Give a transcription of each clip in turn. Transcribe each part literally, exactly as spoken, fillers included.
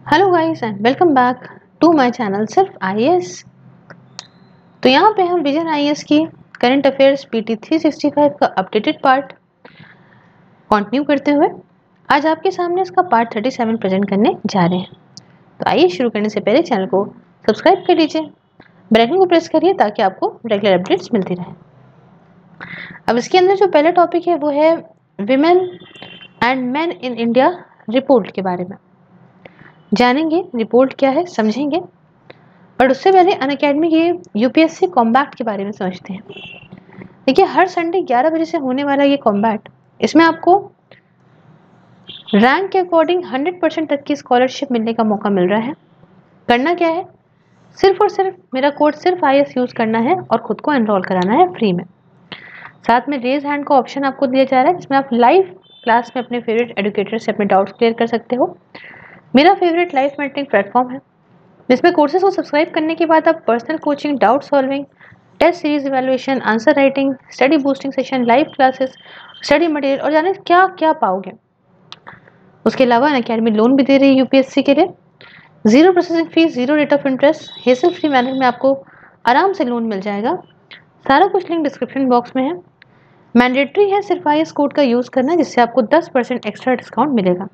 Hello guys and welcome back to my channel सिर्फ IAS. तो यहाँ पे हम विजन आईएएस की current affairs PT three sixty five का अपडेटेड पार्ट कंटिन्यू करते हुए आज आपके सामने इसका पार्ट थर्टी सेवन प्रेजेंट करने जा रहे हैं। तो आइए शुरू करने से पहले चैनल को सब्सक्राइब कर लीजिए, बेल आइकन को प्रेस करिए ताकि आपको रेगुलर अपडेट्स मिलती रहे। अब इसके अंदर जो पहला टॉपिक है वो है women and men in India report के बारे में जानेंगे। रिपोर्ट क्या है समझेंगे, और उससे पहले अनअकैडमी के यूपीएससी कॉम्बैट के बारे में समझते हैं। देखिए, हर संडे ग्यारह बजे से होने वाला ये कॉम्बैट, इसमें आपको रैंक के अकॉर्डिंग हंड्रेड परसेंट तक की स्कॉलरशिप मिलने का मौका मिल रहा है। करना क्या है, सिर्फ और सिर्फ मेरा कोड सिर्फ आईएएस यूज़ करना है और खुद को एनरोल कराना है फ्री में। साथ में रेज हैंड का ऑप्शन आपको दिया जा रहा है, जिसमें आप लाइव क्लास में अपने फेवरेट एडुकेटर से अपने डाउट्स क्लियर कर सकते हो। मेरा फेवरेट लाइफ मेंटरिंग प्लेटफॉर्म है, जिसमें कोर्सेज को सब्सक्राइब करने के बाद आप personal coaching, doubt solving, test series evaluation, answer writing, study boosting session, live classes, study material और जाने क्या क्या पाओगे। उसके अलावा अनअकैडमी लोन भी दे रही है यूपीएससी के लिए। Zero processing fees, zero rate of interest, hassle free manner में आपको आराम से लोन मिल जाएगा। सारा कुछ लिंक डिस्क्रिप्शन बॉक्स में है। मैंडेटरी है सिर्फ आईएएस कोड का यूज़ करना, जिससे आपको दस परसेंट एक्स्ट्रा डिस्काउंट मिलेगा।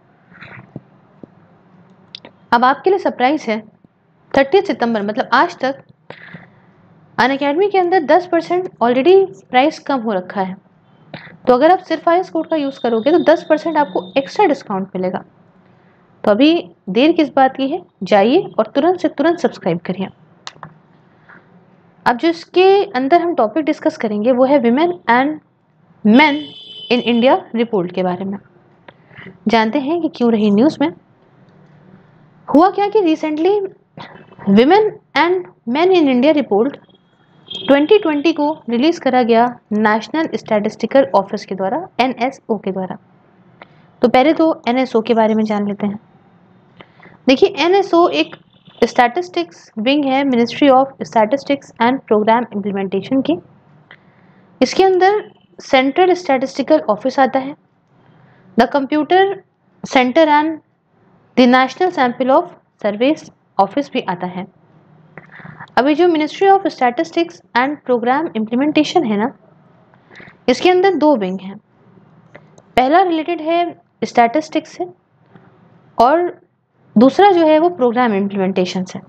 अब आपके लिए सरप्राइज है, तीस सितंबर मतलब आज तक अनअकैडमी के अंदर दस परसेंट ऑलरेडी प्राइस कम हो रखा है। तो अगर आप सिर्फ आईएएस कोड का यूज़ करोगे तो दस परसेंट आपको एक्स्ट्रा डिस्काउंट मिलेगा। तो अभी देर किस बात की है, जाइए और तुरंत से तुरंत सब्सक्राइब करिए। अब जो इसके अंदर हम टॉपिक डिस्कस करेंगे वो है women and men in India report के बारे में। जानते हैं कि क्यों रही न्यूज़ में। हुआ क्या कि recently women and men in India report twenty twenty को रिलीज करा गया नेशनल स्टैटिस्टिकल ऑफिस के द्वारा, एनएसओ के द्वारा। तो पहले तो एनएसओ के बारे में जान लेते हैं। देखिए, एनएसओ एक स्टैटिस्टिक्स विंग है ministry of statistics and programme implementation की। इसके अंदर सेंट्रल स्टैटिस्टिकल ऑफिस आता है, the computer centre and the national sample of service office भी आता है। अभी जो ministry of statistics and programme implementation है ना, इसके अंदर दो विंग हैं। पहला रिलेटेड है स्टैटिस्टिक्स से और दूसरा जो है वो प्रोग्राम इम्प्लीमेंटेशन से।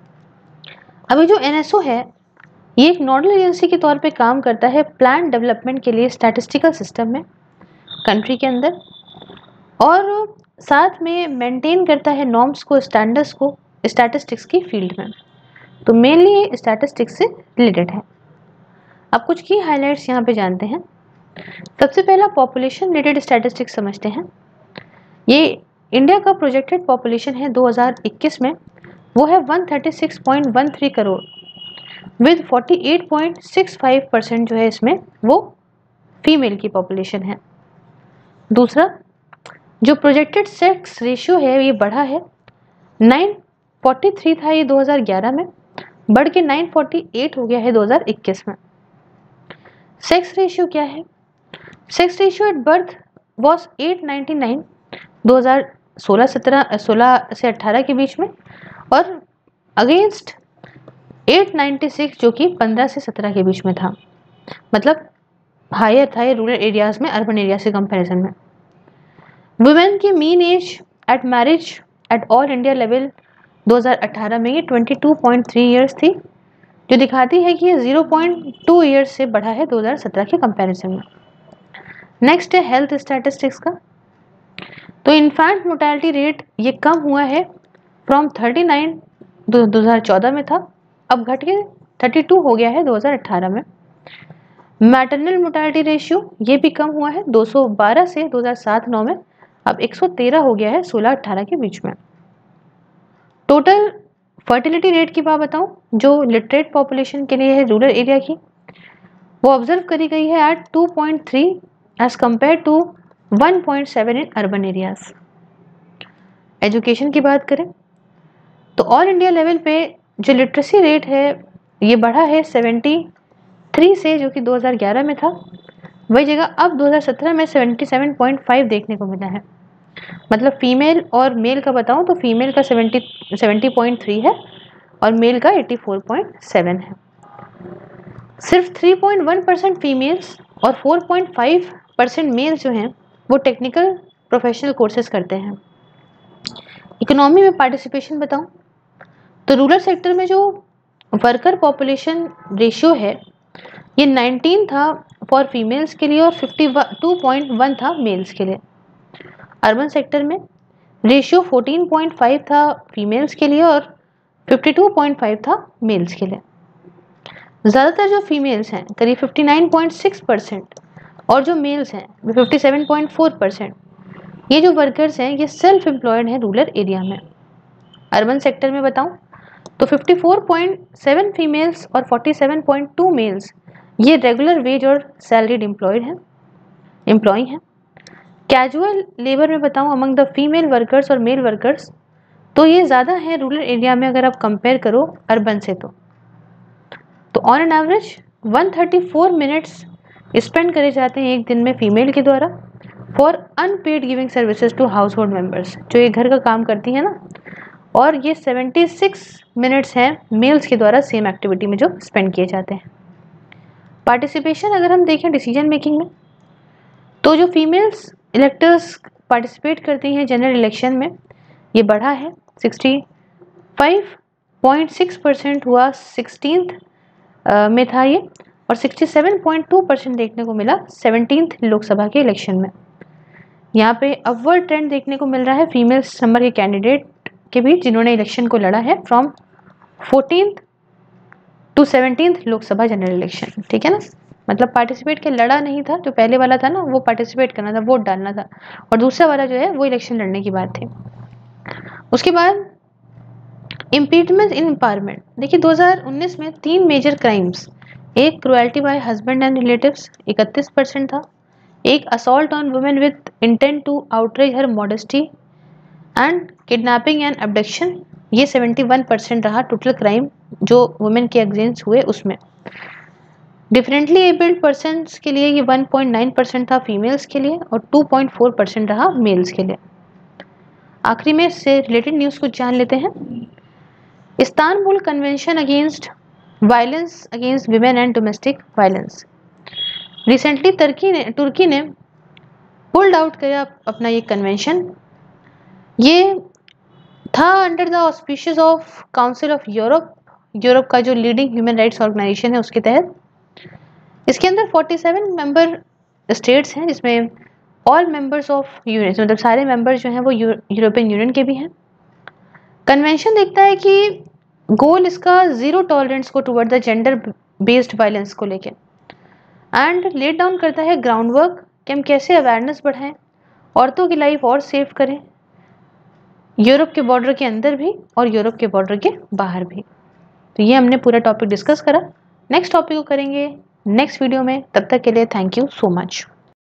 अभी जो एनएसओ है ये एक नोडल एजेंसी के तौर पे काम करता है प्लान डेवलपमेंट के लिए स्टैटिस्टिकल सिस्टम में कंट्री के अंदर, और साथ में मेंटेन करता है नॉर्म्स को, स्टैंडर्ड्स को स्टैटिस्टिक्स की फील्ड में। तो मेनली ये स्टैटिस्टिक्स से रिलेटेड है। अब कुछ की हाइलाइट्स यहाँ पे जानते हैं। सबसे पहला पॉपुलेशन रिलेटेड स्टैटिस्टिक्स समझते हैं। ये इंडिया का प्रोजेक्टेड पॉपुलेशन है दो हज़ार इक्कीस में, वो है एक सौ छत्तीस पॉइंट एक तीन करोड़ विद अड़तालीस पॉइंट छह पाँच परसेंट जो है इसमें वो फीमेल की पॉपुलेशन है। दूसरा, जो प्रोजेक्टेड सेक्स रेशियो है ये बढ़ा है, नौ सौ तैंतालीस था ये दो हज़ार ग्यारह में, बढ़ के नौ सौ अड़तालीस हो गया है दो हज़ार इक्कीस में। सेक्स रेशियो क्या है, sex ratio at birth was आठ सौ निन्यानवे दो हज़ार सोलह सत्रह सोलह से अठारह के बीच में, और अगेंस्ट आठ सौ छियानवे जो कि पंद्रह से सत्रह के बीच में था। मतलब हायर था ये रूरल एरियाज में अर्बन एरिया से कंपैरिजन में। वुमेन की mean age at marriage at all India level दो हज़ार अठारह में ये बाईस पॉइंट तीन इयर्स थी, जो दिखाती है कि ये ज़ीरो पॉइंट दो इयर्स से बढ़ा है दो हज़ार सत्रह के कंपैरिजन में। नेक्स्ट है हेल्थ स्टैटिस्टिक्स का। तो इन्फेंट मोर्टेलिटी रेट ये कम हुआ है फ्रॉम उनतालीस दो हज़ार चौदह में था, अब घट के बत्तीस हो गया है दो हज़ार अठारह में। मैटरनल मोर्टेलिटी रेशियो ये भी कम हुआ है दो सौ बारह से दो हज़ार सात नौ में, अब एक सौ तेरह हो गया है सोलह अठारह के बीच में। टोटल फर्टिलिटी रेट की बात बताऊं, जो लिटरेट पॉपुलेशन के लिए है रूरल एरिया की, वो ऑब्जर्व करी गई है at two point three as compare to one point seven in urban areas. Education की बात करें तो ऑल इंडिया लेवल पे जो लिटरेसी रेट है ये बढ़ा है तिहत्तर से, जो कि दो हज़ार ग्यारह में था, वही जगह अब दो हज़ार सत्रह में सतहत्तर पॉइंट पाँच देखने को मिला है। मतलब फीमेल और मेल का बताऊं तो फीमेल का सेवेंटी सेवेंटी पॉइंट थ्री है और मेल का एटी फोर पॉइंट सेवन है। सिर्फ three point one percent females और four point five percent males जो हैं वो टेक्निकल प्रोफेशनल कोर्सेज करते हैं। इकोनॉमी में पार्टिसिपेशन बताऊं तो रूरल सेक्टर में जो वर्कर पॉपुलेशन रेशियो है ये नाइनटीन था फॉर फीमेल्स के लिए और फिफ्टी टू पॉइंट वन था मेल्स के लिए। अर्बन सेक्टर में रेशियो फोर्टीन पॉइंट फाइव था फीमेल्स के लिए और फिफ्टी टू पॉइंट फाइव था मेल्स के लिए। ज़्यादातर जो फीमेल्स हैं करीब fifty nine point six percent और जो मेल्स हैं वो fifty seven point four percent, ये जो वर्कर्स हैं ये सेल्फ एम्प्लॉयड हैं रूरल एरिया में। अर्बन सेक्टर में बताऊं तो fifty four point seven females और forty seven point two males ये रेगुलर वेज और सैलरीड एम्प्लॉयड हैं एम्प्लॉय हैं। कैजुअल लेबर में बताऊं अमंग द फीमेल वर्कर्स और मेल वर्कर्स तो ये ज़्यादा है रूरल एरिया में अगर आप कंपेयर करो अर्बन से। तो तो on an average one thirty four minutes spend करे जाते हैं एक दिन में फीमेल के द्वारा for unpaid giving services to household members, जो ये घर का काम करती है ना, और ये सेवेंटी सिक्स मिनट्स हैं मेल्स के द्वारा सेम एक्टिविटी में जो स्पेंड किए जाते हैं। पार्टिसिपेशन अगर हम देखें डिसीजन मेकिंग में तो जो फीमेल्स इलेक्टर्स पार्टिसिपेट करती हैं जनरल इलेक्शन में ये बढ़ा है, sixty five point six percent हुआ सिक्सटीन्थ में था ये और sixty seven point two percent देखने को मिला सेवनटीन्थ लोकसभा के इलेक्शन में। यहाँ पे अपवर्ड ट्रेंड देखने को मिल रहा है फीमेल्स नंबर के कैंडिडेट के बीच जिन्होंने इलेक्शन को लड़ा है from fourteenth to seventeenth Lok Sabha general election, ठीक है ना। मतलब पार्टिसिपेट के लड़ा नहीं था, जो पहले वाला था ना वो पार्टिसिपेट करना था, वोट डालना था, और दूसरा वाला जो है वो इलेक्शन लड़ने की बात थी। उसके बाद इम्पीचमेंट इन एम्पावरमेंट, देखिए दो हज़ार उन्नीस में तीन मेजर क्राइम्स, एक cruelty by husband and relatives इकतीस परसेंट था, एक assault on women with intent to outrage her modesty and kidnapping and abduction, ये सेवेंटी वन परसेंट रहा टोटल क्राइम जो वुमेन के अगेंस्ट हुए उसमें। डिफरेंटली एबल्ड पर्सन्स के लिए ये वन पॉइंट नाइन परसेंट था फीमेल्स के लिए और टू पॉइंट फोर परसेंट रहा मेल्स के लिए। आखिरी में इससे रिलेटेड न्यूज़ को जान लेते हैं। Istanbul convention against violence against women and domestic violence, recently तुर्की ने तुर्की ने पुल्ड आउट किया अपना ये कन्वेंशन। ये था under the auspicious of council of Europe, Europe का जो लीडिंग ह्यूमन राइट्स ऑर्गेनाइजेशन है उसके तहत। इसके अंदर फोर्टी सेवन मेंबर स्टेट्स हैं जिसमें ऑल मेंबर्स ऑफ यूनियन, मतलब सारे मेंबर्स जो हैं वो यूरोपियन यूनियन के भी हैं। कन्वेंशन देखता है कि गोल इसका जीरो टॉलरेंस को toward the gender based violence को लेके एंड लेट डाउन करता है ग्राउंड वर्क कि हम कैसे अवेयरनेस बढ़ाएं, औरतों की लाइफ और सेव करें, यूरोप के बॉर्डर के अंदर भी और यूरोप के बॉर्डर के बाहर भी। तो ये हमने पूरा टॉपिक डिस्कस करा। नेक्स्ट टॉपिक को करेंगे नेक्स्ट वीडियो में, तब तक के लिए थैंक यू सो मच।